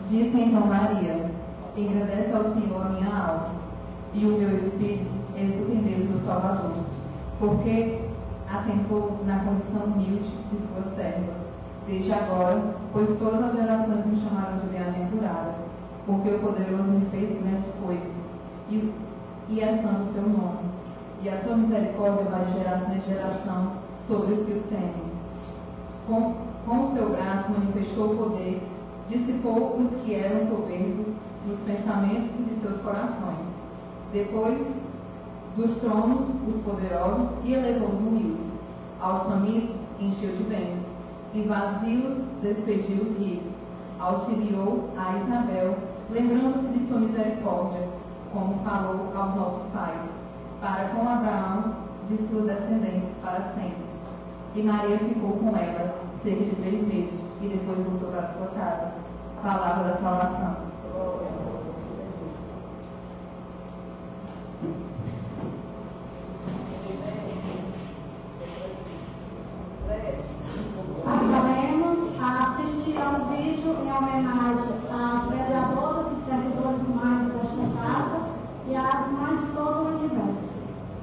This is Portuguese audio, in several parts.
Disse então Maria: engrandece ao Senhor a minha alma, e o meu espírito exulta em Deus meu Salvador, porque atentou na condição humilde de sua serva. Desde agora, pois todas as gerações me chamarão de bem-aventurada, porque o Poderoso me fez grandes coisas, e é santo o seu nome, e a sua misericórdia vai de geração em geração sobre os que o temem. Com o seu braço manifestou o poder, dissipou os que eram soberbos dos pensamentos e de seus corações. Depois dos tronos, os poderosos, e elevou os humildes. Aos famintos encheu de bens, e vazios despediu os ricos. Auxiliou a Isabel, lembrando-se de sua misericórdia, como falou aos nossos pais, para com Abraão, de suas descendências para sempre. E Maria ficou com ela cerca de 3 meses, e depois voltou para sua casa. Palavra da salvação. Passaremos a assistir ao vídeo em homenagem às vereadoras e servidores mães desta casa e às mães de todo o universo.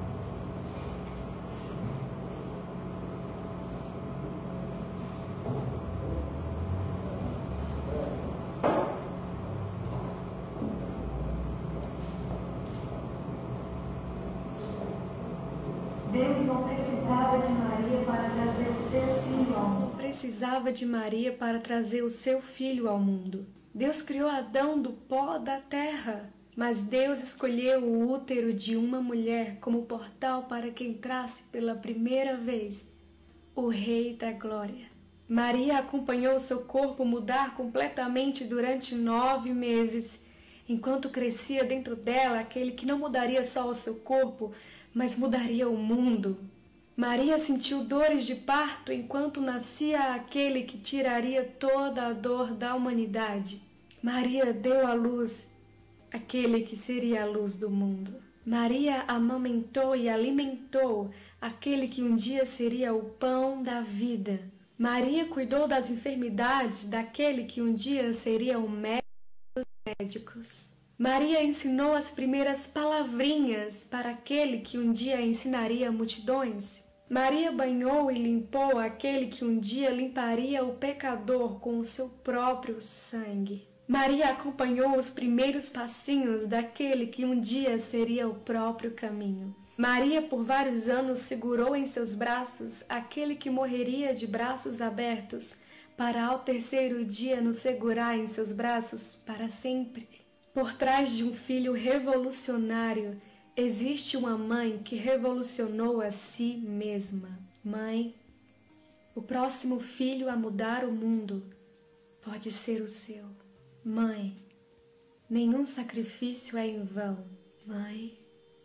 Deus não precisava de Maria para trazer o seu filho ao mundo. Não precisava de Maria para trazer o seu filho ao mundo. Deus criou Adão do pó da terra, mas Deus escolheu o útero de uma mulher como portal para que entrasse pela primeira vez o Rei da Glória. Maria acompanhou seu corpo mudar completamente durante 9 meses, enquanto crescia dentro dela aquele que não mudaria só o seu corpo, mas mudaria o mundo. Maria sentiu dores de parto enquanto nascia aquele que tiraria toda a dor da humanidade. Maria deu à luz aquele que seria a luz do mundo. Maria amamentou e alimentou aquele que um dia seria o pão da vida. Maria cuidou das enfermidades daquele que um dia seria o médico dos médicos. Maria ensinou as primeiras palavrinhas para aquele que um dia ensinaria multidões. Maria banhou e limpou aquele que um dia limparia o pecador com o seu próprio sangue. Maria acompanhou os primeiros passinhos daquele que um dia seria o próprio caminho. Maria, por vários anos, segurou em seus braços aquele que morreria de braços abertos, para ao terceiro dia nos segurar em seus braços para sempre. Por trás de um filho revolucionário, existe uma mãe que revolucionou a si mesma. Mãe, o próximo filho a mudar o mundo pode ser o seu. Mãe, nenhum sacrifício é em vão. Mãe,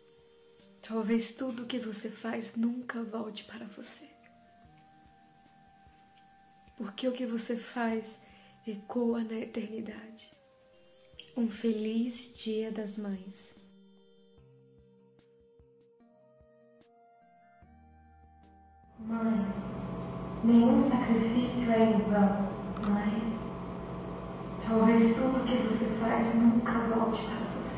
talvez tudo o que você faz nunca volte para você. Porque o que você faz ecoa na eternidade. Um feliz Dia das Mães. Mãe, nenhum sacrifício é em vão. Mãe, talvez tudo que você faz nunca volte para você.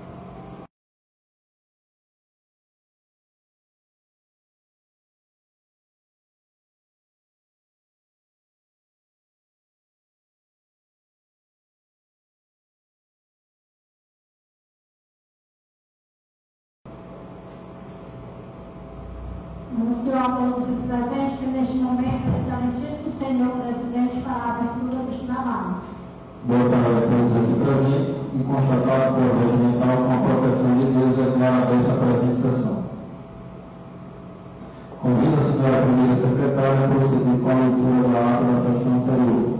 Anuncio a todos os presentes que neste momento o excelentíssimo senhor presidente fará a abertura dos trabalhos. Boa tarde a todos aqui presentes e constatar a prova regimental com a proteção de Deus declara aberta a presente sessão. Convido a senhora primeira secretária a prosseguir com a leitura da ata da sessão anterior.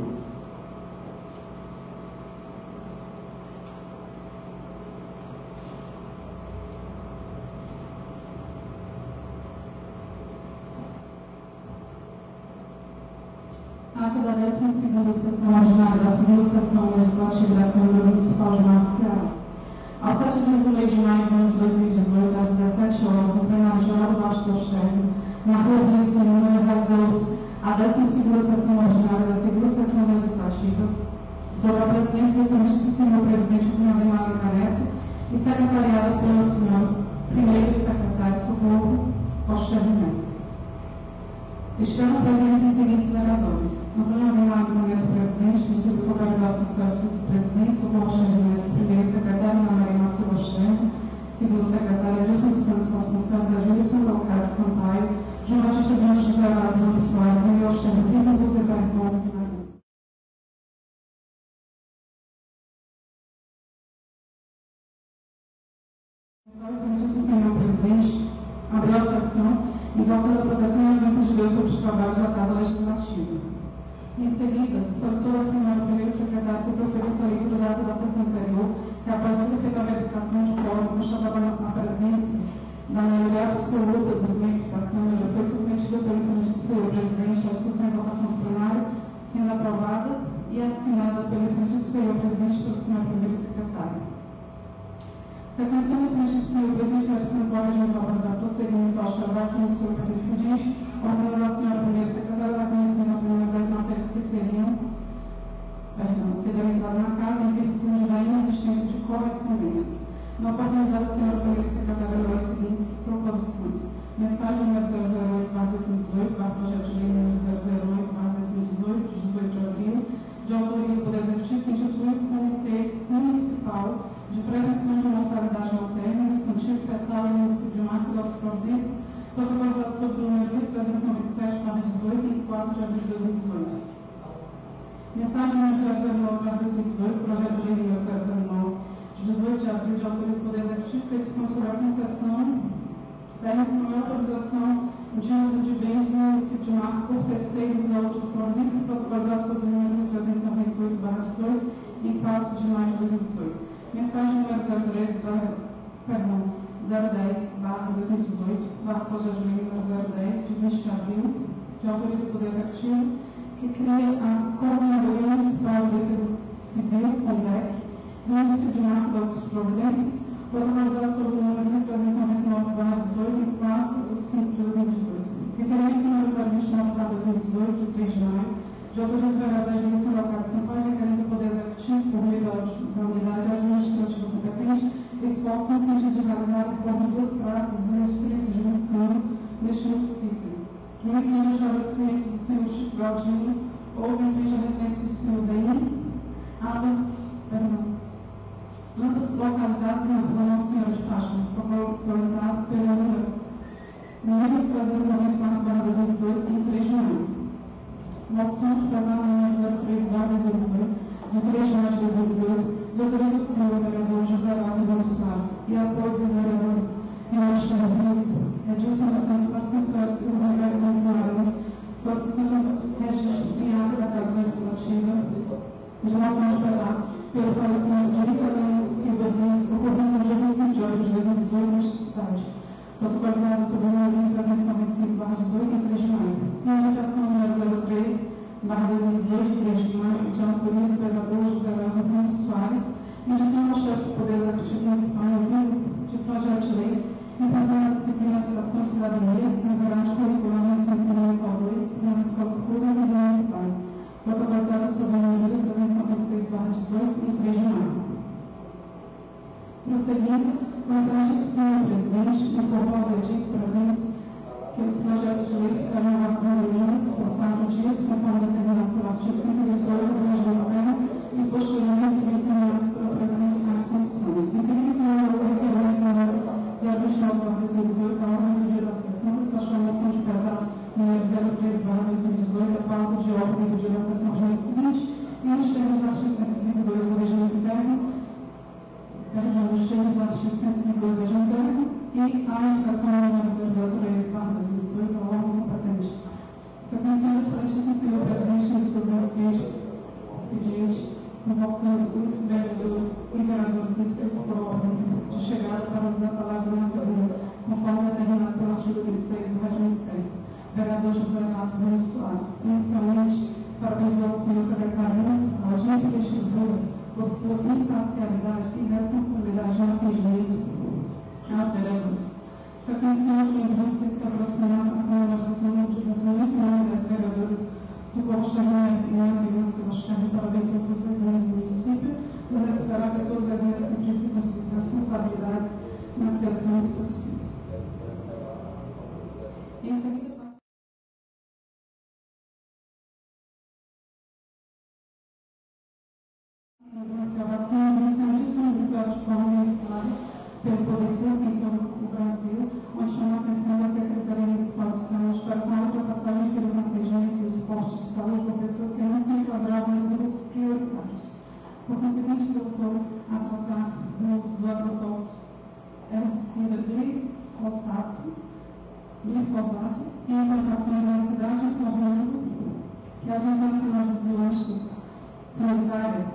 Ata da 12ª sessão ordinária da segunda sessão legislativa da Câmara Municipal de Nova Ceará. Aos 7 dias do mês de maio de 2018, às 17 horas, em plenário geral do Baixo do Externo, na Rua Rio Senhor, realizou-se a 12ª sessão ordinária da segunda sessão legislativa, sobre a presidência do Excelentíssimo Senhor Presidente Fernando Maria Neto e secretariada pelos senhores primeiro secretário Socorro Costa Mendes. Estão presentes os seguintes vereadores: Antônio Aguilar Neto, presidente, Francisco Cocario Vasconcelos, vice-presidente, Socorro Costa Mendes, primeiro secretário, Ana Maria Marcelo Ostreno, segundo secretário, Edilson dos Santos Vasconcelos, Edilson Locado Sampaio, João Batista Bino, José Vaz Ramos Soares, Emílio Ostreno, Crisma José Gomes e Marcos. Então, excelentíssimo senhor presidente, abriu a sessão invoca a proteção e as bênçãos de Deus sobre os trabalhos da Casa Legislativa. Em seguida, solicitou a senhora primeira secretária que proferisse a leitura da ata da sessão anterior, que após o feita a verificação de quórum, constatava a presença da maioria absoluta dos membros da Câmara, foi submetida pelo excelentíssimo senhor presidente à discussão e votação do plenário, sendo aprovada e assinada pelo excelentíssimo senhor presidente e pela senhora primeira secretária. Sequenciando o excelentíssimo senhor presidente, verificando qual regime para dar prosseguimento aos trabalhos no seu expediente, ordenando a senhora primeira secretária da conhecimento apenas das matérias que seriam, que devem entrar na casa em virtude da inexistência de correspondências. Na oportunidade, a senhora primeira secretária leu as seguintes proposições: mensagem número 008/2018, projeto de lei número 008/2018, de 18 de abril, de autoria do Poder Executivo, que institui o Comitê Municipal de Prevenção de Mortalidade Materna, Infantil e Fetal no município de Marco das Providências, protocolizado sob o número 1397/18, em 4 de abril de 2018. Mensagem número 009/2018, projeto de lei número 009, de 18 de abril, de autoria do Poder Executivo, que dispõe sobre a concessão, permissão e autorização de uso de bens no município de Marco por terceiros e outros providências, protocolizado sob o número 398/18, em 4 de maio de 2018. Mensagem número 010/2018, projeto de lei número 010, de 20 de abril, de autoria do Poder Executivo, que cria a Coordenadoria Municipal de Defesa Civil, CONDEC, do município de Marco das Providências, protocolizado sob o número 1399/18, em 4 de 5 de 2018. Requerimento número 029/2018, de 3 de maio, de autoria do vereador Edilson Locado Sampaio, requerendo o Poder Executivo, por meio da unidade administrativa competente, esforço no sentido de realizar a reforma de 2 praças do distrito de Unicano, neste município. No incrível estabelecimento do senhor Chico Galdino, ou em frente à residência do senhor Beni, ambas localizadas na Nossa Senhora de Fátima, protocolizado pelo número 1394/2018, em 3 de maio. Moção de pesar número 03/2018, de 3 de maio de 2018, de autoria do senhor vereador José Vaz Ramos Soares e apoio dos vereadores Emílio Ostreno, Edilson dos Santos Vasconcelos e José Gomes Moraes, solicitando registro em ata da Casa Legislativa de moção de pesar pelo falecimento de Rita Silva Rios, ocorrido no dia 25 de abril de 2018, nesta cidade, protocolizado sob o número 395/18, em 3 de maio. E a indicação número 03/2018, de 3 de maio, de autoria do vereador José Vaz Ramos Soares, indicando ao chefe do Poder Executivo Municipal de projeto de lei, implantando a disciplina de Educação e Cidadania no grade curricular no ensino fundamental 2 nas escolas públicas e municipais, protocolizado sob o número 396/18, em 3 de maio. Prosseguindo, o excelentíssimo senhor presidente informou aos edis presentes que os projetos de lei ficarão aguardando limites por 4 dias, conforme determinado pelo artigo 118 do Regimento Interno, e posteriormente encaminhados pela presidência das condições. Em seguida, o requerimento número 029/2018, a ordem do dia da sessão, despachou a moção de pesar número 03/2018, a pauta de ordem do dia da sessão do dia seguinte, e nos termos do artigo 132 do Regimento Interno, nos termos do artigo 132 do Regimento Interno, e a indicação número 003/2018, a ordem competente. Sequenciando o excelentíssimo senhor presidente do seu expediente, convocando os vereadores e vereadoras inscritos por ordem de chegada para usar a palavra na tribuna, conforme determinado pelo artigo 26 do Regimento Interno. Vereador José Vaz Ramos Soares, inicialmente, parabenizou o senhor secretário municipal de infraestrutura por sua imparcialidade e responsabilidade no atendimento aos vereadores. Sequenciando o grupo que se aproximou com a comemoração de 200 membros vereadores, Socorro Xavier e a Criança Ostreno, parabéns a todos os membros pelo poder público em todo o Brasil, onde chama a atenção da Secretaria Municipal de Saúde para com a ultrapassagem pelos atendimentos e os postos de saúde por pessoas que não se enquadravam nos grupos prioritários. Por conseguinte, voltou a tratar do uso do agrotóxico herbicida glifosato em implantações na cidade, informando que a Agência Nacional de Vigilância Sanitária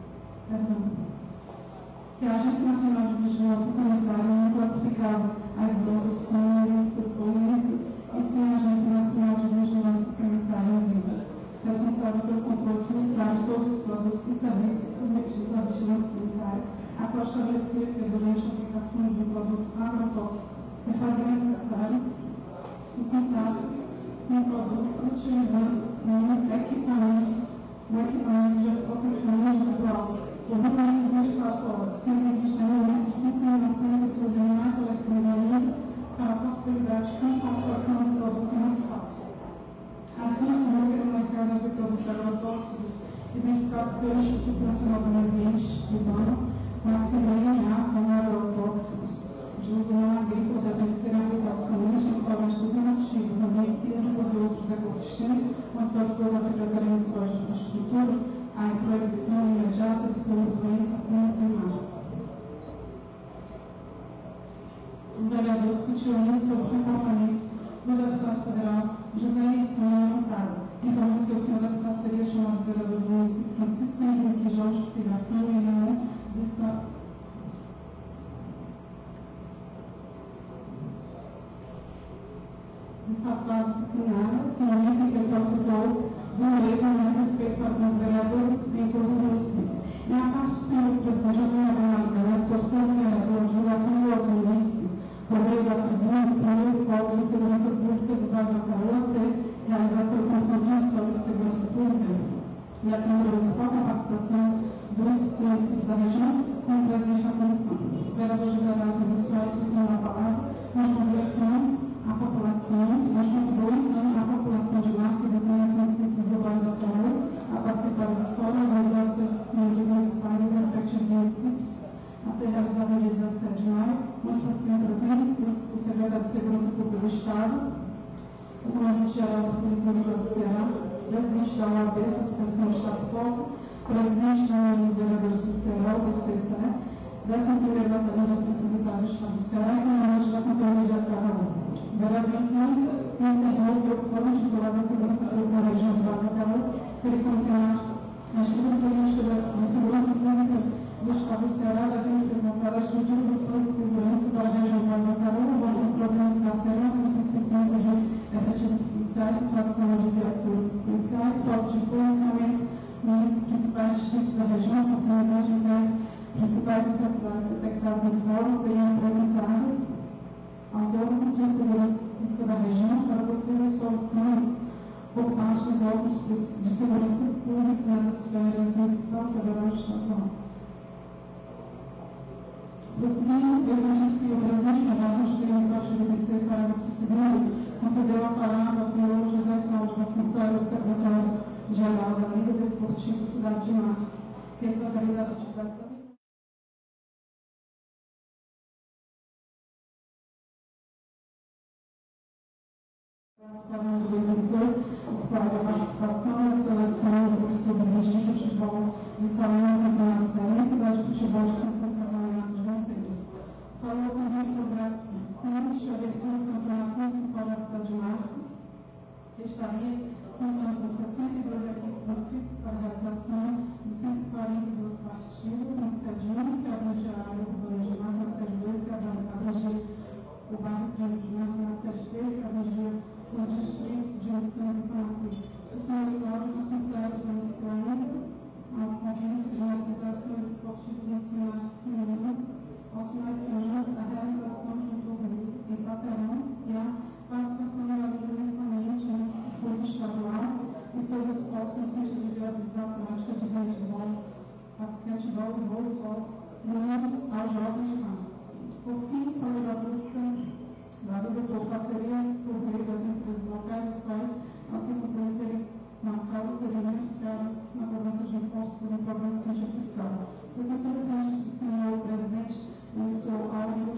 não classificava as drogas como ilícitas ou ilícitas, e sim a Agência Nacional de Vigilância Sanitária Anvisa, responsável pelo controle sanitário de todos os produtos e serviços submetidos à vigilância sanitária, a qual estabelecia que durante a aplicação de um produto agrotóxico se fazia necessário o contato com o produto utilizando o equipamento de proteção individual por no mínimo 24 horas, tendo em vista a iminência de contaminação de pessoas e animais eletronicamente para a possibilidade de contaminação do produto no asfalto. Assim, como no mercado de produtos agrotóxicos identificados pelo Instituto Nacional do Meio Ambiente Urbano, mas CNA como agrotóxicos de uso não agrícola devem ser aplicados somente em florestas inativas, ambientes hídricos e outros ecossistemas, onde só expor a Secretaria Municipal de Infraestrutura a proibição imediata de seu uso em primário. O vereador discutiu muito sobre o comportamento do deputado federal José Henrique Montado, informando que o senhor deputado teria chamado os vereadores do município Francisco Henrique Jorge Pirafão e não de Estado. Disciplinadas, no momento em que solicitou do mesmo a respeito para os vereadores em todos os municípios. E a parte do senhor presidente, eu vou avaliar a sua vereador de divulgação de outros municípios, por meio da tribuna, o primeiro polo de segurança pública do Vale do Itaú a ser realizado pela Comissão Municipal de Segurança Pública e a Câmara Municipal com a participação dos municípios da região, com o presidente da comissão. O vereador José Erasmo dos Soares, que tem a palavra, nos convidou a população, nos convidou então a população de Marca e dos municípios do Vale do Itaú a participar do fórum organizado pelos membros municipais dos respectivos municípios, a ser realizado no dia 17 de maio, onde participaram presentes o secretário de Segurança Pública do Estado, o comandante-geral da Polícia Militar do Ceará, o presidente da OAB, subseção de Itapipoca, presidente da União dos Vereadores do Ceará, o BCC, 11ª Batalhão da Polícia Militar do Estado do Ceará e comandante da Companhia de Acarraú. O vereador internou que o Fórum Titular da Segurança Pública na região do Vale do Itaú, ele confirmou a estrutura política de segurança pública do Estado do Ceará deve ser montada a estrutura do Plano de Segurança para a região do Vale do Itaú, envolvendo problemas carcerários, insuficiência de efetivos policiais, situação de viaturas policiais, falta de policiamento nos principais distritos da região, oportunidade de que as principais necessidades detectadas no fórum seriam apresentadas aos órgãos de segurança pública da região para possíveis soluções por parte dos órgãos de segurança pública nas esferas municipal, federal e estadual. Prosseguindo, eu disse que o presidente da Nação de Crimes do artigo 26, parágrafo 2º, concedeu a palavra ao senhor José Cláudio Vasconcelos, secretário-geral da Liga Desportiva Cidade de Marca, que trataria das atividades da para o ano de 2018, escolhe a participação na seleção do grupo sub-20 de futebol de salão no Campeonato Cearense e de futebol de campeonato de Monteiros. Falou também sobre a recente abertura do Campeonato Municipal da cidade de Marca, que estaria contando com 62 equipes inscritas para a realização de 142 partidas na sede 1, que abrange a área urbana de Marca, na sede 2, que abrange o bairro Triângulo de Marca, na sede 3, que abrange os distritos de Ucrânia e Panapi. O senhor Cláudio Vasconcelos anunciou a convite de organizações esportivas nos finais de semana, aos finais de semana, a realização de um torneio em Paperão e a participação da Liga mensalmente no circuito estadual e seus esforços no sentido de viabilizar a prática de handebol, basquetebol e voleibol unidos aos jovens de Marca. Por fim, falou da busca da Liga por parcerias por meio das empresas locais, as quais, ao se comprometerem na causa, seriam beneficiadas na cobrança de impostos por um programa de incentivo fiscal. Se a pessoa do senhor presidente, eu sou Aurélio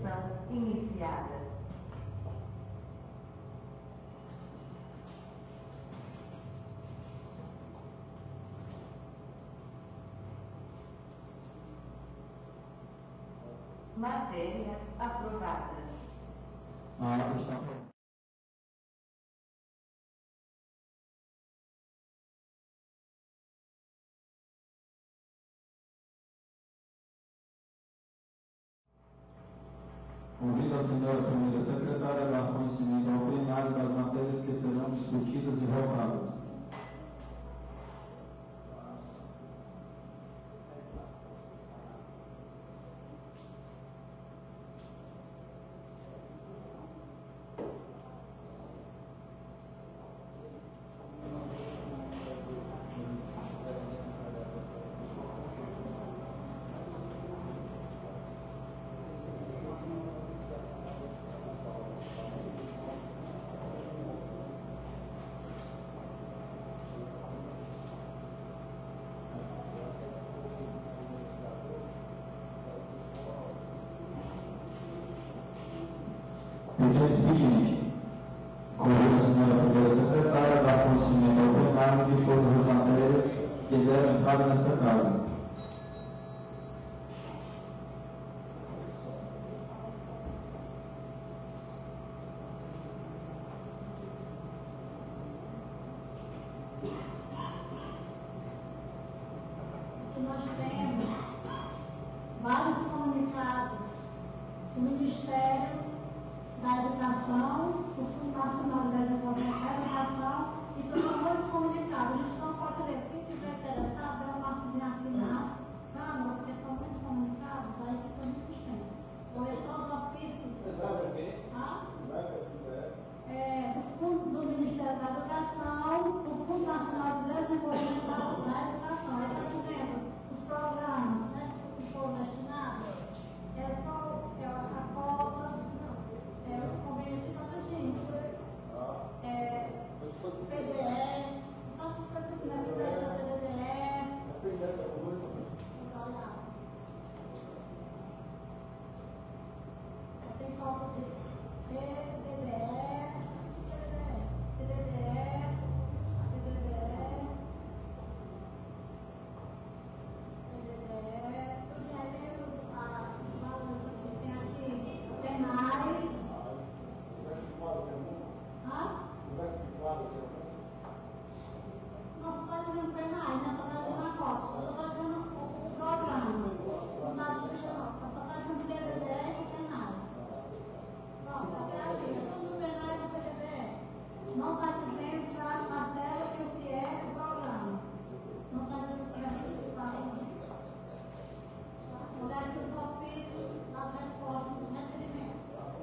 sessão iniciada. Matéria aprovada. A ata está aprovada. Convido a senhora primeira secretária a dar conhecimento ao plenário das matérias que serão discutidas e votadas. Pedido seguinte. Convido a senhora primeira secretária a dar conhecimento ao plenário de todas as matérias que deram entrada nesta casa. Que nós temos vários comunicados do Ministério da Educação, do Fundo Nacional de Desenvolvimento da Educação, e todos dois comunicados. A gente não pode ler. Quem tiver interessado, dê uma passezinha aqui na porque são muitos comunicados, aí fica muito extenso. Vou ler só os ofícios. Você sabe o quê? Do Ministério da Educação, do Fundo Nacional de Desenvolvimento da Educação. Ele está dizendo os programas, né, que foram destinados, a cota, os convênios de tanta gente, PDE, só essas coisas assim, né, PDE, tem falta de PDE, Nós está dizendo PENAI, nós só está dizendo a cota, só está dizendo o programa. Não está dizendo não, só está dizendo PDD e PENAI. Pronto, até aqui, é tudo PENAI e PDD. Não está dizendo se a parcela e o que é o programa. Não está dizendo o que é o programa. Olha aqui os ofícios das respostas dos requerimentos.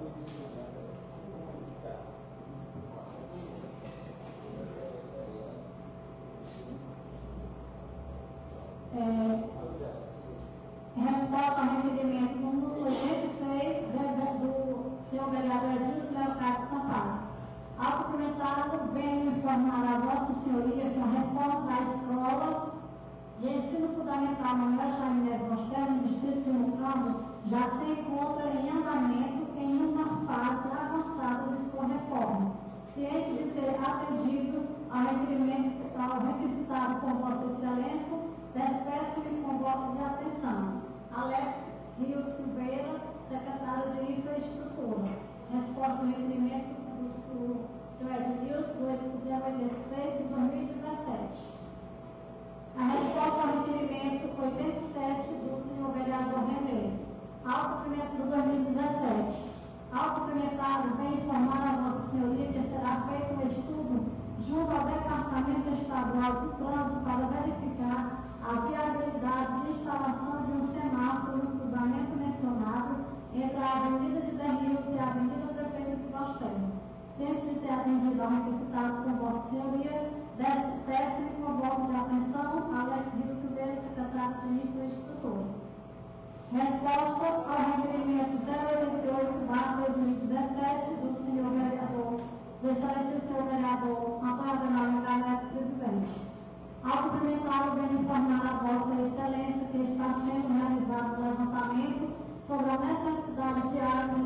Resposta ao requerimento número 86 do senhor vereador Edilson Leocádio Sampaio. Ao cumprimentá-lo, venho informar a Vossa Senhoria que a reforma da escola de ensino fundamental Manuel Chaminés Oster, no distrito de Mucambo, já se encontra em andamento em uma fase avançada de sua reforma, ciente de ter atendido ao requisitado por Vossa Excelência. Despeço-me com votos de atenção. Alex Rios Silveira, secretário de Infraestrutura. Resposta ao requerimento do senhor Edilson, do 086 de 2017. A resposta ao requerimento 87 do senhor vereador René. Ao cumprimento do 2017. Ao cumprimentado, vem informar a Vossa Senhoria que será feito um estudo junto ao Departamento Estadual de Trânsito para verificar a viabilidade de instalação de um semáforo no cruzamento mencionado entre a Avenida de Derrios e a Avenida Prefeito de Boston. Sempre ter atendido ao requisitado por Vossa Senhoria, peço-me com voto de atenção, Alex Rios Silveira, secretário de Infraestrutura. Resposta ao requerimento 088/2017 do senhor vereador, do excelente senhor vereador Antônio Adenauer Neto, presidente. Ao cumprimentá-lo, venho informar a Vossa Excelência que está sendo realizado o levantamento sobre a necessidade de água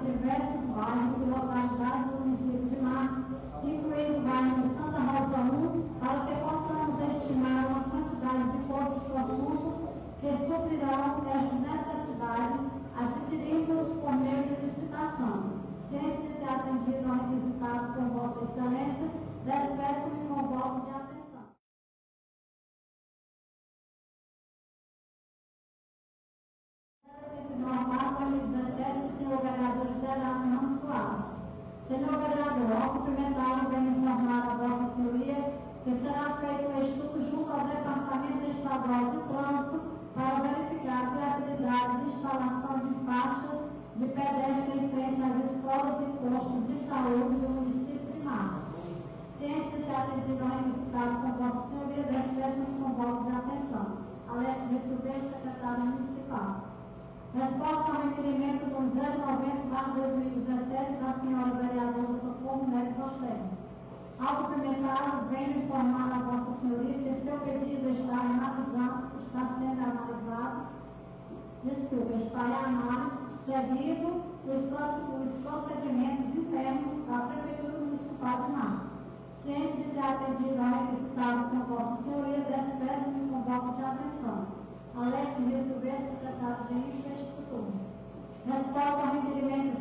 os procedimentos internos da Prefeitura Municipal de Mafra. Ciente de ter atendido ao requisitado com Vossa Senhoria, despeço-me com voto de atenção. Alex Rio Silveira, secretário de Infraestrutura. Resposta ao requerimento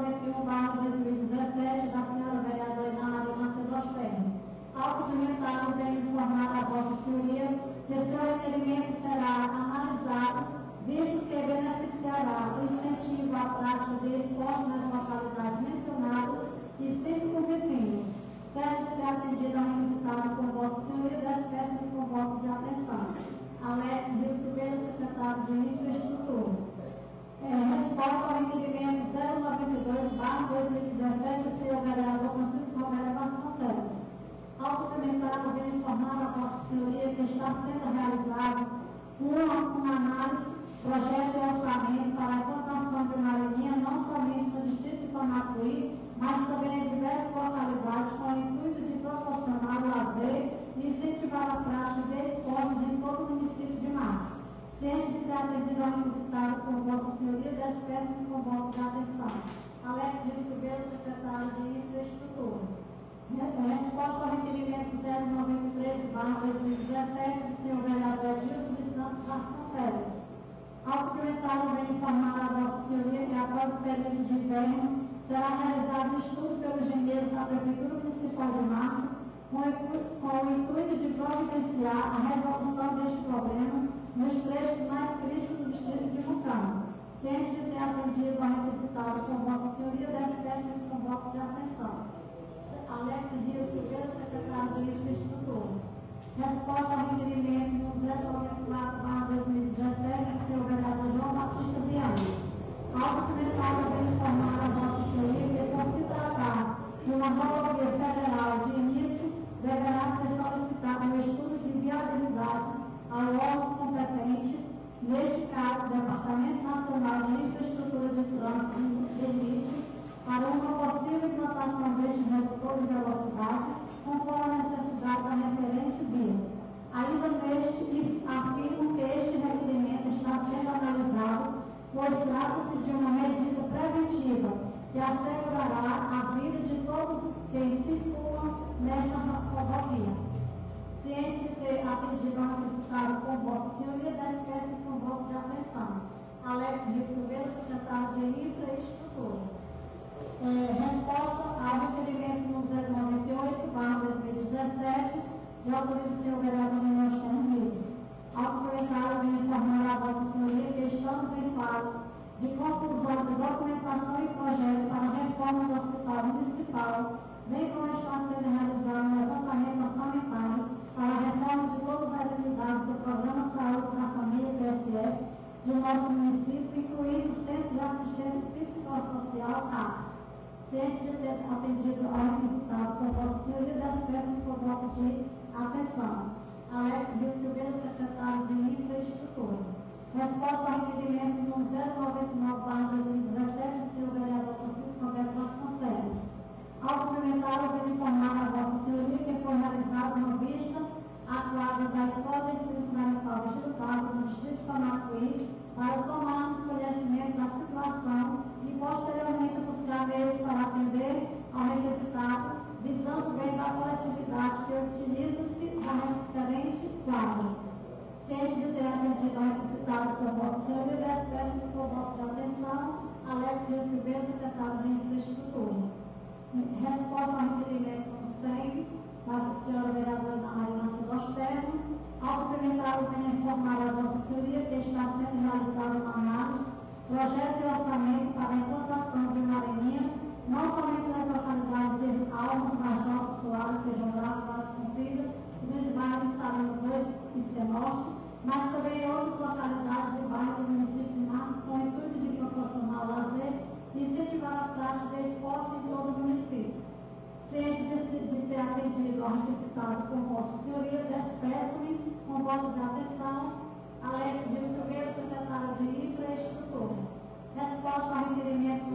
091/2017 da senhora vereadora Ana Maria Macedo Osterno. Ao cumprimentá-lo, venho informar a Vossa Senhoria que seu requerimento será analisado, visto que beneficiará o incentivo à prática de esporte nas localidades mencionadas e circunvizinhas. Certo de ter atendido ao requisitado com Vossa Senhoria, despeço-me com voto de atenção. Alex Rio Silveira, secretário de Infraestrutura. Resposta ao requerimento 092/2017 do senhor vereador Francisco Roberto Vasconcelos. Ao cumprimentá-lo, venho informar a Vossa Senhoria que está sendo realizado uma análise, projeto e orçamento para a implantação de uma linha, não somente no distrito de Pamacuí, mas também em diversas localidades, com o intuito de proporcionar o lazer e incentivar a prática de esportes em todo o município de Mafra. Ciente de ter atendido ao requisitado por Vossa Senhoria, despeço-me com voto de atenção. Alex Rio Silveira, secretário de Infraestrutura. Resposta ao requerimento 093/2017 do senhor vereador Edilson de Santos Vasconcelos. Ao cumprimentá-lo, venho informar a Vossa Senhoria que após o período de inverno será realizado estudo pelos engenheiros da Prefeitura Municipal de Mafra com o intuito de providenciar a resolução deste problema nos trechos mais críticos do distrito de Mucama. Ciente de ter atendido ao requisitado por Vossa Senhoria, despeço-me com voto de atenção. Alex Rio Silveira, secretário de Infraestrutura. Resposta ao requerimento 094/2017 do senhor vereador João Batista Viana. Ao cumprimentá-lo, venho informar a Vossa Senhoria que, por se tratar de uma rodovia federal de início, deverá ser solicitado um estudo de viabilidade ao órgão competente, neste caso, o Departamento Nacional de Infraestrutura de Trânsito de Elite, para uma possível implantação deste redutor de velocidade, conforme a necessidade da referente via. Ainda neste, afirmo que este requerimento está sendo analisado, pois trata-se de uma medida preventiva que assegurará a vida de todos quem circulam nesta rodovia. Ciente de ter atendido ao requisitado por Vossa Senhoria, despeço com voto de atenção. Alex Rio Silveira, secretário de Infraestrutura. Resposta ao requerimento 098/2017 de autoria do senhor vereador Ministério Rios. Ao cumprimentá-lo, venho informar a Vossa Senhoria que estamos em fase de conclusão de documentação e projeto para a reforma do Hospital Municipal, bem como está sendo realizado um levantamento orçamentário para a reforma de todas as unidades do Programa Saúde da Família PSF de nosso município, incluindo o Centro de Assistência Psicossocial CAPS. Ciente de ter atendido ao requisitado por Vossa Senhoria, despeço-me por voto de atenção. Alex Rio Silveira, secretário de Infraestrutura. Resposta ao requerimento 099/2017 do senhor vereador Francisco Roberto Vasconcelos. Ao cumprimentá-lo, venho informar a Vossa Senhoria que foi realizada uma vista à quadra da Escola de Ensino Fundamental de Gil Carlos, no distrito de Pamacuí, para tomarmos conhecimento da situação e, posteriormente, buscar meios para atender ao requisitado, visando o bem da coletividade que utiliza-se da referente quadra. Ciente de ter atendido ao requisitado por Vossa Senhoria, despeço-me por voto de atenção. Alex Rio Silveira, secretário de Infraestrutura. Resposta ao requerimento 100, para a senhora vereadora Ana Maria Macedo Osterno. Ao cumprimentá-lo, venho informar a Vossa Senhoria que está sendo realizada uma análise, projeto e orçamento para a implantação de uma areninha, não somente nas localidades de Almas, Major, Soares, Feijão Bravo, Vaz Comprida, e nos bairros Salão 2 e Cenorte, mas também em outras localidades e bairros do município de Mafra, com o intuito de proporcionar lazer e incentivar a prática de esporte em todo o município. Ciente de ter atendido ao requisitado por Vossa Senhoria, despeço-me com voto de atenção. Alex Rio Silveira, secretário de Infraestrutura. Resposta ao requerimento